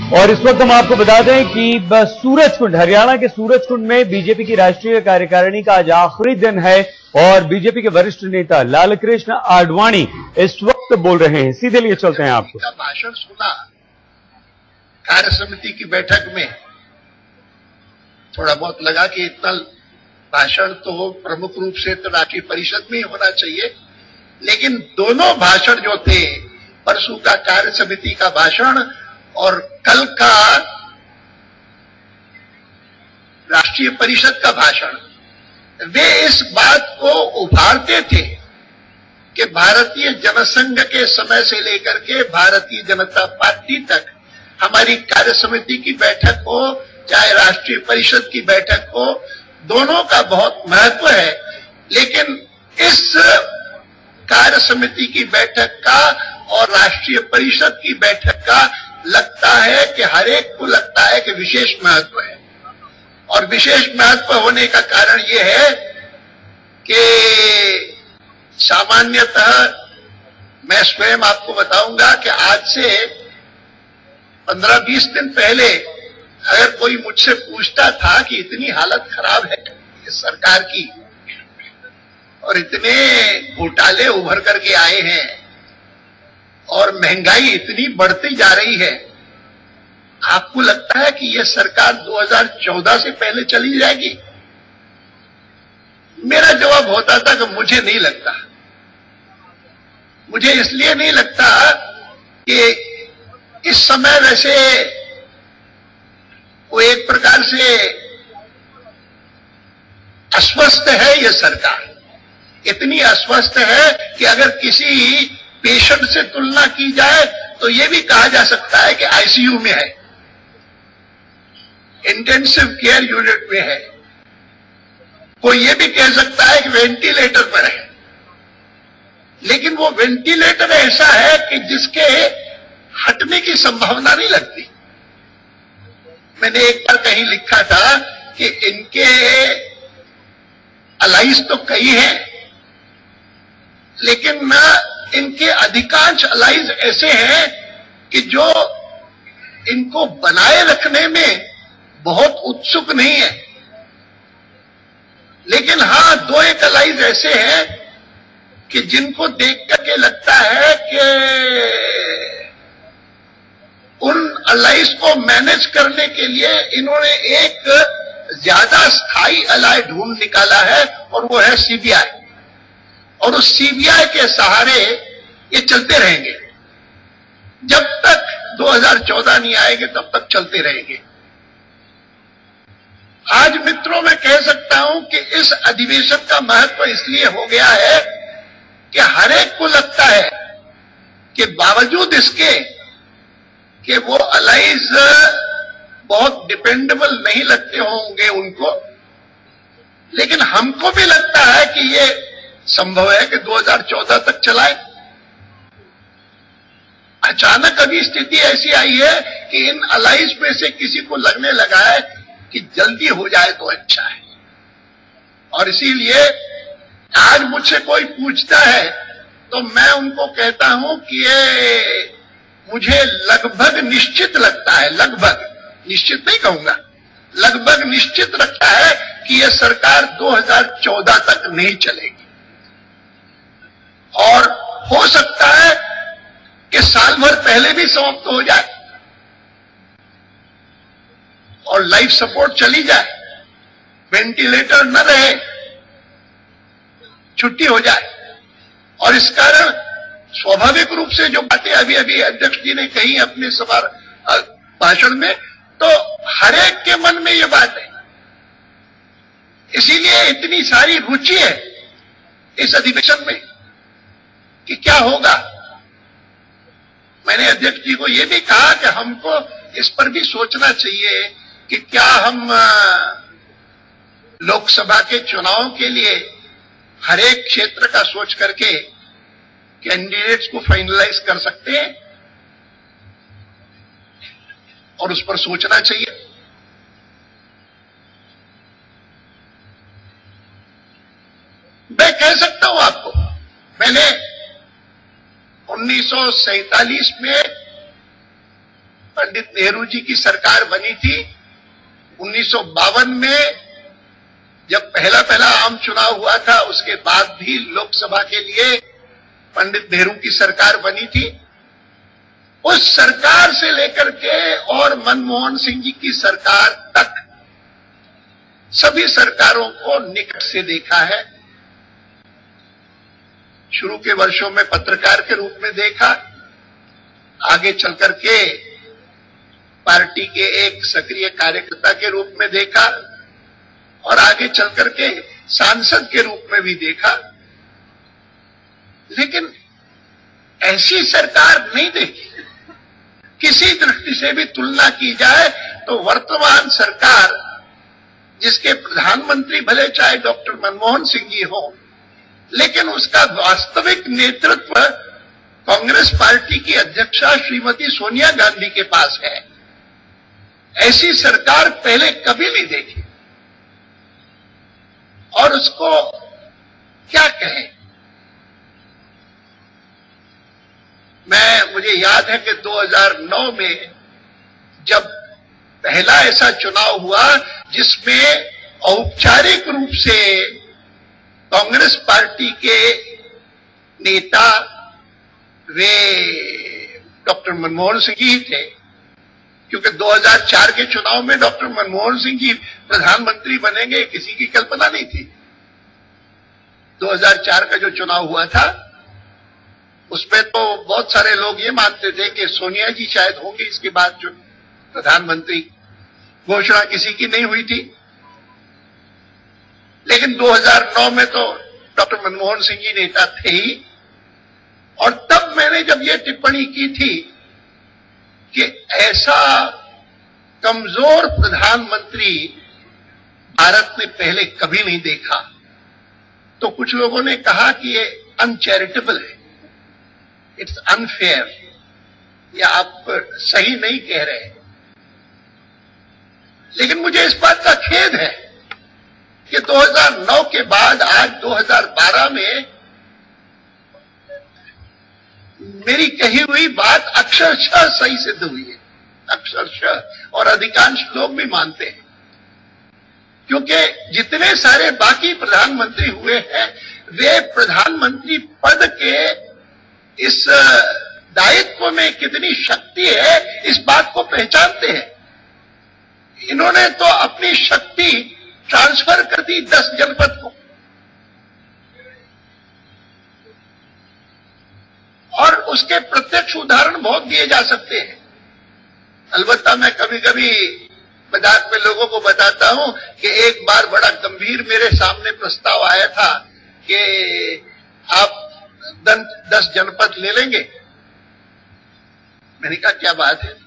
और इस वक्त हम आपको बता दें कि सूरजकुंड, हरियाणा के सूरजकुंड में बीजेपी की राष्ट्रीय कार्यकारिणी का आज आखिरी दिन है और बीजेपी के वरिष्ठ नेता लालकृष्ण आडवाणी इस वक्त बोल रहे हैं। सीधे लिए चलते हैं आपको। का भाषण सुना कार्य समिति की बैठक में, थोड़ा बहुत लगा कि इतना भाषण तो प्रमुख रूप से तो राष्ट्रीय परिषद में ही होना चाहिए, लेकिन दोनों भाषण जो थे, परसों का कार्य समिति का भाषण और कल का राष्ट्रीय परिषद का भाषण, वे इस बात को उभारते थे कि भारतीय जनसंघ के समय से लेकर के भारतीय जनता पार्टी तक हमारी कार्य समिति की बैठक हो चाहे राष्ट्रीय परिषद की बैठक हो, दोनों का बहुत महत्व है। लेकिन इस कार्य समिति की बैठक का और राष्ट्रीय परिषद की बैठक का लगता है कि हर एक को लगता है कि विशेष महत्व है। और विशेष महत्व होने का कारण यह है कि सामान्यतः मैं स्वयं आपको बताऊंगा कि आज से 15-20 दिन पहले अगर कोई मुझसे पूछता था कि इतनी हालत खराब है इस सरकार की और इतने घोटाले उभर करके आए हैं और महंगाई इतनी बढ़ती जा रही है, आपको लगता है कि यह सरकार 2014 से पहले चली जाएगी? मेरा जवाब होता था कि मुझे नहीं लगता। मुझे इसलिए नहीं लगता कि इस समय वैसे वो एक प्रकार से अस्वस्थ है। यह सरकार इतनी अस्वस्थ है कि अगर किसी पेशेंट से तुलना की जाए तो यह भी कहा जा सकता है कि आईसीयू में है, इंटेंसिव केयर यूनिट में है। कोई यह भी कह सकता है कि वेंटिलेटर पर है। लेकिन वो वेंटिलेटर ऐसा है कि जिसके हटने की संभावना नहीं लगती। मैंने एक बार कहीं लिखा था कि इनके अलाइज तो कई हैं, लेकिन इनके अधिकांश अलाइज ऐसे हैं कि जो इनको बनाए रखने में बहुत उत्सुक नहीं है। लेकिन हां, 2-1 अलाइज ऐसे हैं कि जिनको देख करके लगता है कि उन अलाइज को मैनेज करने के लिए इन्होंने एक ज्यादा स्थायी अलाय ढूंढ निकाला है और वो है सीबीआई। और उस सीबीआई के सहारे ये चलते रहेंगे जब तक 2014 नहीं आएंगे, तब तक चलते रहेंगे। आज मित्रों मैं कह सकता हूं कि इस अधिवेशन का महत्व इसलिए हो गया है कि हर एक को लगता है कि बावजूद इसके कि वो अलाइज बहुत डिपेंडेबल नहीं लगते होंगे उनको, लेकिन हमको भी लगता है कि ये संभव है कि 2014 तक चलाए। अचानक अभी स्थिति ऐसी आई है कि इन अलाइज में से किसी को लगने लगा है कि जल्दी हो जाए तो अच्छा है। और इसीलिए आज मुझसे कोई पूछता है तो मैं उनको कहता हूं कि ये मुझे लगभग निश्चित लगता है, लगभग, निश्चित नहीं कहूंगा, लगभग निश्चित लगता है कि यह सरकार 2014 तक नहीं चलेगी। और हो सकता है कि साल भर पहले भी समाप्त हो जाए और लाइफ सपोर्ट चली जाए, वेंटिलेटर न रहे, छुट्टी हो जाए। और इस कारण स्वाभाविक रूप से जो बातें अभी अभी अध्यक्ष जी ने कही अपने सभा भाषण में, तो हर एक के मन में ये बात है। इसीलिए इतनी सारी रुचि है इस अधिवेशन में कि क्या होगा। मैंने अध्यक्ष जी को यह भी कहा कि हमको इस पर भी सोचना चाहिए कि क्या हम लोकसभा के चुनाव के लिए हर एक क्षेत्र का सोच करके कैंडिडेट्स को फाइनलाइज कर सकते हैं, और उस पर सोचना चाहिए। मैं कह सकता हूं आपको, मैंने 1947 में पंडित नेहरू जी की सरकार बनी थी 1952 में, जब पहला आम चुनाव हुआ था। उसके बाद भी लोकसभा के लिए पंडित नेहरू की सरकार बनी थी। उस सरकार से लेकर के और मनमोहन सिंह जी की सरकार तक सभी सरकारों को निकट से देखा है। शुरू के वर्षों में पत्रकार के रूप में देखा, आगे चलकर के पार्टी के एक सक्रिय कार्यकर्ता के रूप में देखा और आगे चलकर के सांसद के रूप में भी देखा। लेकिन ऐसी सरकार नहीं देखी। किसी दृष्टि से भी तुलना की जाए तो वर्तमान सरकार, जिसके प्रधानमंत्री भले चाहे डॉक्टर मनमोहन सिंह जी हो, लेकिन उसका वास्तविक नेतृत्व कांग्रेस पार्टी की अध्यक्षा श्रीमती सोनिया गांधी के पास है। ऐसी सरकार पहले कभी नहीं देखी। और उसको क्या कहें। मुझे याद है कि 2009 में जब पहला ऐसा चुनाव हुआ जिसमें औपचारिक रूप से कांग्रेस पार्टी के नेता वे डॉक्टर मनमोहन सिंह जी थे, क्योंकि 2004 के चुनाव में डॉक्टर मनमोहन सिंह जी प्रधानमंत्री बनेंगे किसी की कल्पना नहीं थी। 2004 का जो चुनाव हुआ था उसमें तो बहुत सारे लोग ये मानते थे कि सोनिया जी शायद होंगे इसके बाद जो प्रधानमंत्री, घोषणा किसी की नहीं हुई थी। लेकिन 2009 में तो डॉक्टर मनमोहन सिंह जी नेता थे ही। और तब मैंने जब ये टिप्पणी की थी कि ऐसा कमजोर प्रधानमंत्री भारत ने पहले कभी नहीं देखा, तो कुछ लोगों ने कहा कि ये अनचैरिटेबल है, इट्स अनफेयर, या आप सही नहीं कह रहे। लेकिन मुझे इस बात का खेद है कि 2009 के बाद आज 2012 में मेरी कही हुई बात अक्षरशः सही सिद्ध हुई है, अक्षरशः, और अधिकांश लोग भी मानते हैं। क्योंकि जितने सारे बाकी प्रधानमंत्री हुए हैं वे प्रधानमंत्री पद के इस दायित्व में कितनी शक्ति है इस बात को पहचानते हैं। इन्होंने तो अपनी शक्ति ट्रांसफर कर दी 10 जनपद को, और उसके प्रत्यक्ष उदाहरण बहुत दिए जा सकते हैं। अलबत्ता मैं कभी कभी मजाक में लोगों को बताता हूं कि एक बार बड़ा गंभीर मेरे सामने प्रस्ताव आया था कि आप 10 जनपद ले लेंगे। मैंने कहा क्या बात है,